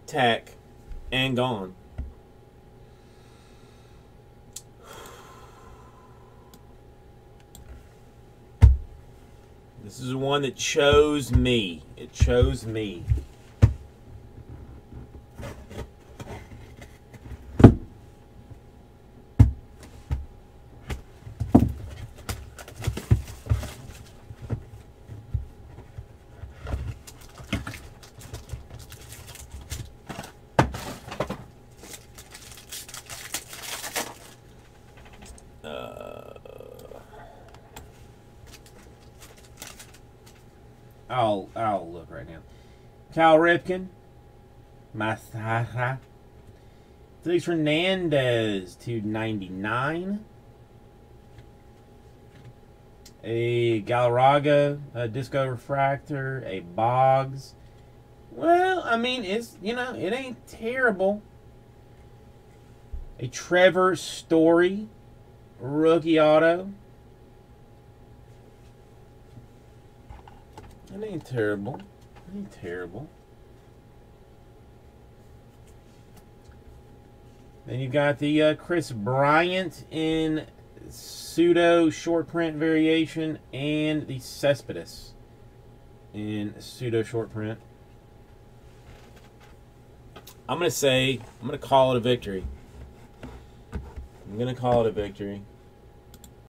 Tek, and gone. This is one that chose me. It chose me. I'll look right now. Cal Ripken, Masara, Felix Hernandez /99. A Galarraga, a Disco Refractor, a Boggs. Well, I mean, it's, you know, it ain't terrible. A Trevor Story, rookie auto. It ain't terrible. It ain't terrible. Then you've got the Chris Bryant in pseudo short print variation, and the Cespedes in pseudo short print. I'm going to call it a victory. I'm going to call it a victory.